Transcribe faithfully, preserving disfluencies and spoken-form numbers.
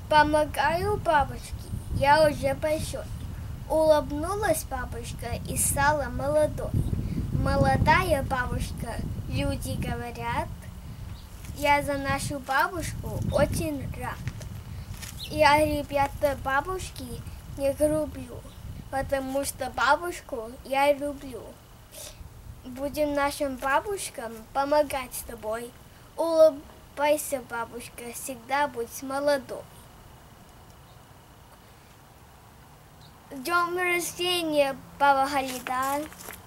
Помогаю бабушке, я уже большой. Улыбнулась бабушка и стала молодой. Молодая бабушка, люди говорят, я за нашу бабушку очень рад. Я, ребята, бабушки не люблю, потому что бабушку я люблю. Будем нашим бабушкам помогать с тобой. Улыбайся, бабушка, всегда будь молодой. С днем рождения, баба Галида!